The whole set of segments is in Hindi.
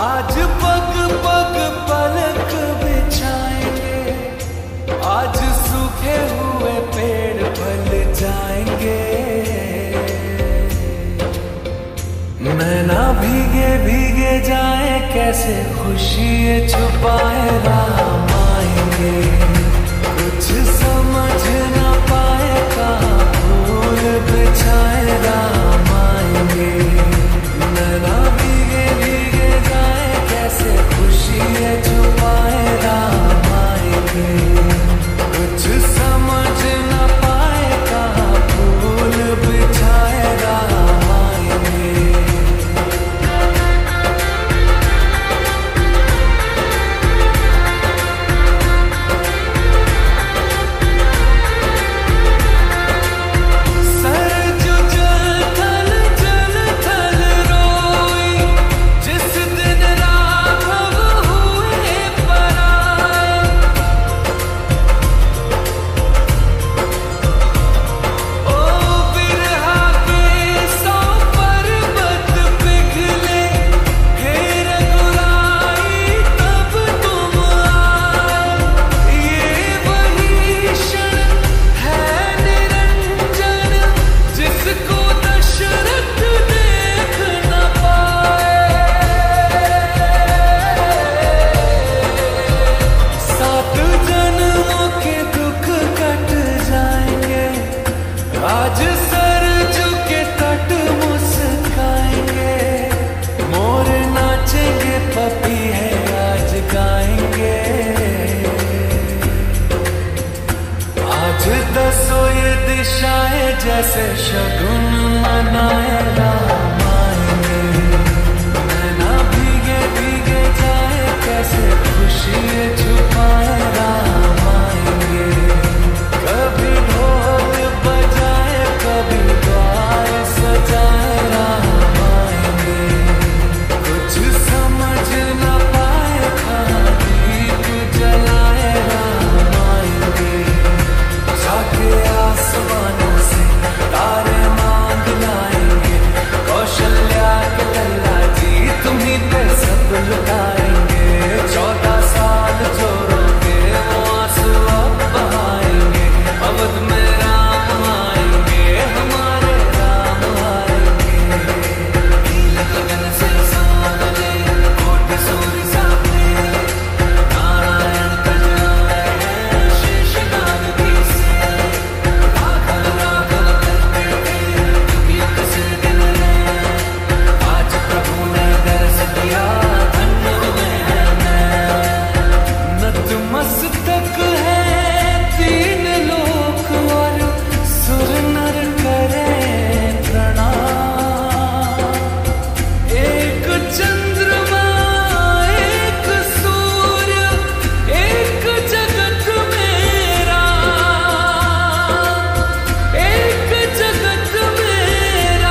आज पग पग पलक बिछाएंगे, आज सूखे हुए पेड़ फल जाएंगे। नैना भीगे भीगे जाए, कैसे खुशी छुपाए राम आएंगे। कुछ समझ ना पाए, कहाँ फूल बिछाए राम आएंगे। नैना भीगे भीगे जाए, कैसे खुशी छुपाए राम आएंगे। कुछ समझ ना पाए, कहाँ फूल बिछाए राम आएंगे। आज सर झुके तट मुस्काएंगे, मोर नाचेंगे, पपी है आज गाएंगे। आज दसो ये दिशाएं, जैसे शगुन मनाए राम आएंगे। नैना भीगे भीगे जाए, कैसे खुशी छुपाए राम आएंगे। कभी ढोल बजाए, कभी द्वार सजाए राम आएंगे। कुछ समझ न पाए, कहाँ दीप जलाए राम आएंगे। जाके आसमानों से तारे मांग लाएंगे, कौशल्या के लल्ला जी तुम्हीं पे सब लुटाएंगे। 14 साल जो रोके, वो आंसू अब बहाएंगे। अवध में राम आएंगे, हमारे राम आएंगे। नीले गगन से सांवले, कोटि सूर्य सामने, नारायण कल आए हैं, शेषनाग भी से। राघव राघव करते थे, युग युग से दिन रहे। आज प्रभु ने दर्श दिया, धन्य हुए हैं मैं। नतमस्तक है तीन लोक, और सुर नर करे प्रणाम। एक चंद्रमा, एक सूर्य, एक जगत मेरा, एक जगत मेरा।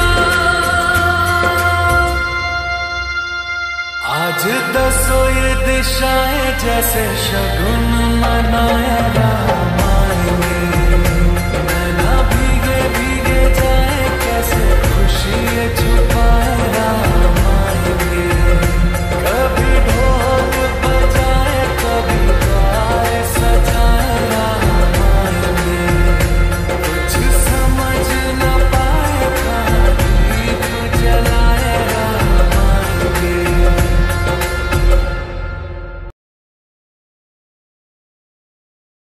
आज दसो ये दिशाएं, जैसे शगुन मनाए।